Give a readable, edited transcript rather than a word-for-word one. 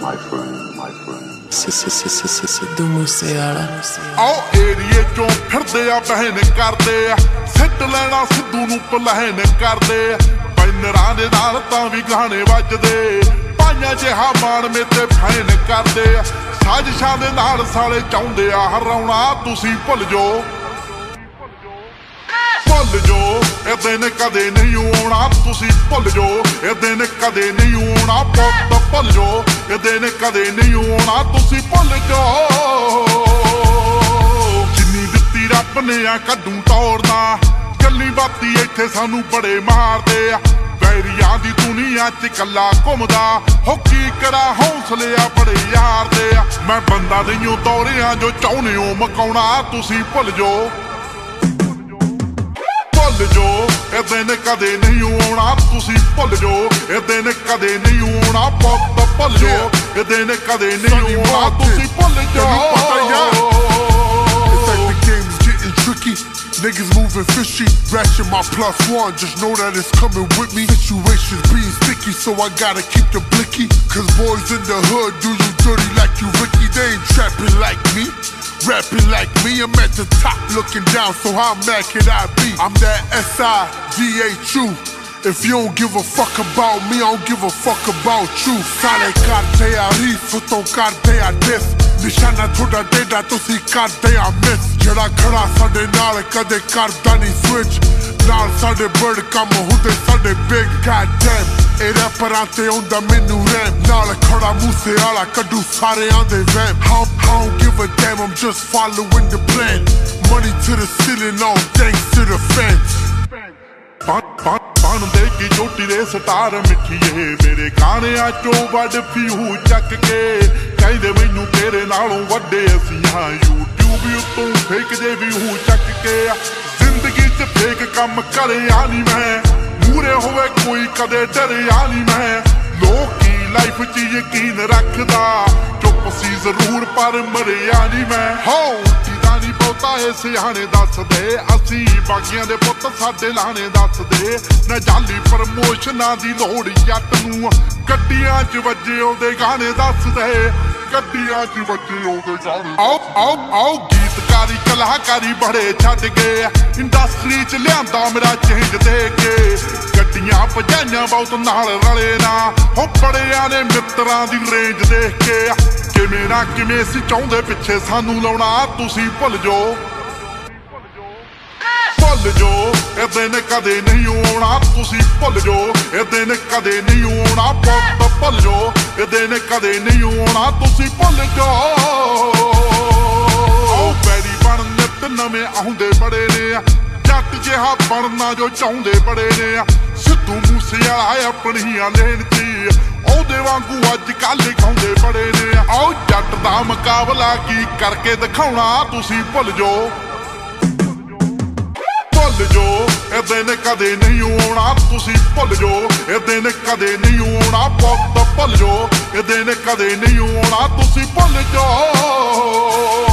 Sidhu Moosewala आओ एरिए चों फिरदे आ बहन करदे सिट लेना सिद्धू नूं पलहन करदे बैनरां दे नाल तां वी गाने वजदे पाइयां जिहा मान मेते फैन करदे साजिशां दे नाल साले चाहुंदे आ हराउणा तुसीं भुल जो ए दिन कदे नहीं आउणा तुसीं भुल जो ए दिन कदे नहीं आउणा पुत्त भुल जो ए दिन कदे नहीं आउणा तुसीं भुल जो जिन्नी दित्ती रब ने आ कड्डू तोड़ना गल्ली बाती इत्थे सानू बड़े मारदे बैरियां दी दुनिया च कल्ला घुमदा हो की करा हौसले आ बड़े यार दे मैं बंदा नहीं दौड़ियां जो चाहुंदे हो मकाउणा तुसीं भुल जो ए दिन कदे नहीं आउणा तुसीं भुल जो ए दिन कदे नहीं आउणा पुत्त भुल जो ए दिन कदे नहीं आउणा तुसीं भुल जो Niggas moving fishy, ratchet my +1, just know that it's coming with me. Situations being sticky, so I gotta keep the blicky. Cause boys in the hood do you dirty like you Ricky. They ain't trapping like me, rapping like me. I'm at the top looking down, so how mad can I be? I'm that SIDHU. If you don't give a fuck about me, I don't give a fuck about you. Sale ਕਰਦੇ ਆ ਰੀਸ ਤੋਂ ਕਰਦੇ ਆ ਡਿਸ ਨਿਸ਼ਾਨਾ ਥੋੜਾ ਡੇਡਾ ਤੁਸੀਂ ਕਰਦੇ ਆ ਮਿਸ ਜਿਹੜਾ ਖੜਾ ਸਾਡੇ ਨਾਲ ਕਦੇ ਕਰਦਾ ਨਹੀਂ ਸਵਿਚ ਨਾਲ ਸਾਡੇ ਬਰਡ ਕੰਮ ਹੁੰਦੇ ਸਾਡੇ ਬਿਗ ਗॉडਡੈਮ ਇਹ ਰੈਪਰਾਂ ਤੇ ਆਉਂਦਾ ਮੈਨੂੰ ਰੈਮ ਨਾਲ ਖੜਾ ਮੂਸੇ ਵਾਲਾ ਕੱਢੂ ਸਾਰਿਆਂ ਦੇ ਵੈਮ I don't give a damn, I'm just following the plan. Money to the ceiling, all thanks to the fans. ਬਣਦੇ ਕੀ ਚੋਟੀ ਦੇ ਸਟਾਰ ਮਿੱਠੀਏ ਮੇਰੇ ਗਾਣਿਆਂ ਚੋਂ ਵੱਡ ਫਿਊ ਚੱਕ ਕੇ ਕਹਿੰਦੇ ਮੈਨੂੰ ਤੇਰੇ ਨਾਲੋਂ ਵੱਡੇ ਅਸੀਂ ਹਾਂ YouTube ਉੱਤੋਂ ਫੇਕ ਜੇ ਵਿਊ ਚੱਕ ਕੇ ਜ਼ਿੰਦਗੀ 'ਚ ਫੇਕ ਕੰਮ ਕਰਿਆ ਨਹੀਂ ਮੈਂ ਮੂਰੇ ਹੋਵੇ ਕੋਈ ਕਦੇ ਡਰਿਆ ਨਹੀਂ ਮੈਂ ਲੋਕੀ ਲਾਈਫ 'ਚ ਯਕੀਨ ਰੱਖਦਾ ਚੁੱਪ ਸੀ ਜ਼ਰੂਰ ਪਰ ਮਰਿਆ ਨਹੀਂ ਮੈਂ ਹੋ ਨੀ ਬਹੁਤਾ ਏ ਸਿਆਣੇ ਦੱਸਦੇ ਅਸੀਂ ਬਾਗੀਆਂ ਦੇ ਪੁੱਤ ਸਾਡੇ ਲਾਣੇ ਦੱਸਦੇ ਨਾ ਜਾਲੀ ਪ੍ਰਮੋਸ਼ਨਾਂ ਦੀ ਲੋੜ ਜੱਟ ਨੂੰ ਗੱਡੀਆਂ 'ਚ ਵੱਜੇ ਉਹਦੇ ਗਾਣੇ ਦੱਸਦੇ ਗੱਡੀਆਂ 'ਚ ਵੱਜੇ ਉਹਦੇ ਗਾਣੇ ਆਓ ਗੀਤਕਾਰੀ ਕਲਾਕਾਰੀ ਬੜੇ ਛੱਡ ਗਏ ਇੰਡਸਟਰੀ 'ਚ ਲਿਆਂਦਾ ਮੇਰਾ ਚੇਂਜ ਦੇ ਕੇ ਗੱਡੀਆਂ ਭਜਾਈਆਂ ਬਹੁਤ ਨਾਲ ਰਲੇ ਨਾ ਹੋ ਬੜਿਆਂ ਨੇ ਮਿੱਤਰਾਂ ਦੀ ਰੇਂਜ ਦੇਖ ਕੇ ਕਿਵੇਂ ਨਾ ਕਿਵੇਂ ਸੀ ਚਾਹੁੰਦੇ ਪਿੱਛੇ ਸਾਨੂੰ ਲਾਉਣਾ ਤੁਸੀਂ ਭੁੱਲ ਜੋ ਇਹ ਦਿਨ ਕਦੇ ਨਹੀਂ ਆਉਣਾ ਤੁਸੀਂ ਭੁੱਲ ਜੋ ਇਹ ਦਿਨ ਕਦੇ ਨਹੀਂ ਆਉਣਾ ਪੁੱਤ ਭੁੱਲ ਜੋ ਇਹ ਦਿਨ ਕਦੇ ਨਹੀਂ ਆਉਣਾ ਤੁਸੀਂ ਭੁੱਲ ਜੋ ਆਓ ਬੈਰੀ ਬਣ ਨਿੱਤ ਨਵੇਂ ਆਉਂਦੇ ਬੜੇ ਨੇ ਜੱਟ ਜਿਹਾ ਬਣਨਾ ਜੋ ਚਾਹੁੰਦੇ ਬੜੇ ਨੇ ਸਿੱਧੂ ਮੂਸੇਵਾਲਾ ਆਪਣੀਆਂ ਲੈਣ 'ਚ ਉਹਦੇ ਵਾਂਗੂ ਅੱਜ ਕੱਲ ਗਾਉਂਦੇ ਬੜੇ ਨੇ ਆਓ ਜੱਟ ਦਾ ਮੁਕਾਬਲਾ ਕੀ ਕਰਕੇ ਦਿਖਾਉਣਾ ਤੁਸੀਂ ਭੁੱਲ ਜੋ ਇਹ ਦਿਨ ਕਦੇ ਨਹੀਂ ਆਉਣਾ ਤੁਸੀਂ ਭੁੱਲ ਜੋ ਇਹ ਦਿਨ ਕਦੇ ਨਹੀਂ ਆਉਣਾ ਪੁੱਤ ਭੁੱਲ ਜੋ ਇਹ ਦਿਨ ਕਦੇ ਨਹੀਂ ਆਉਣਾ ਤੁਸੀਂ ਭੁੱਲ ਜੋ